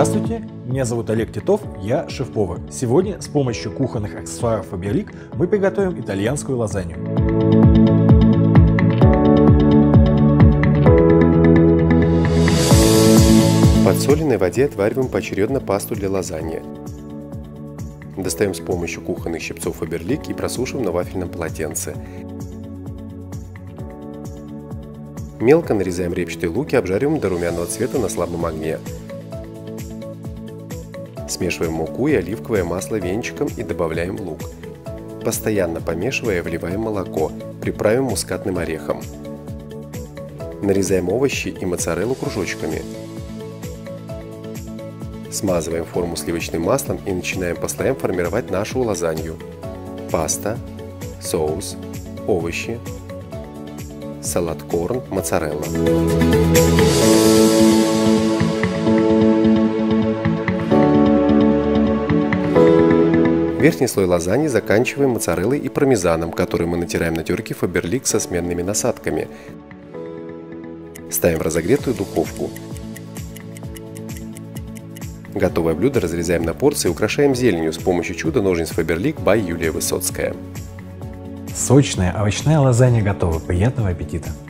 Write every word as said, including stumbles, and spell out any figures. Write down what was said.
Здравствуйте, меня зовут Олег Титов, я шеф-повар. Сегодня с помощью кухонных аксессуаров Faberlic мы приготовим итальянскую лазанью. В подсоленной воде отвариваем поочередно пасту для лазаньи. Достаем с помощью кухонных щипцов Faberlic и просушиваем на вафельном полотенце. Мелко нарезаем репчатые луки, обжариваем до румяного цвета на слабом огне. Смешиваем муку и оливковое масло венчиком и добавляем лук. Постоянно помешивая, вливаем молоко, приправим мускатным орехом. Нарезаем овощи и моцареллу кружочками. Смазываем форму сливочным маслом и начинаем по слоям формировать нашу лазанью. Паста, соус, овощи, салат-корн, моцарелла. Верхний слой лазаньи заканчиваем моцареллой и пармезаном, который мы натираем на терке Faberlic со сменными насадками. Ставим в разогретую духовку. Готовое блюдо разрезаем на порции и украшаем зеленью с помощью чудо-ножниц Faberlic by Юлия Высоцкая. Сочная овощная лазанья готова. Приятного аппетита!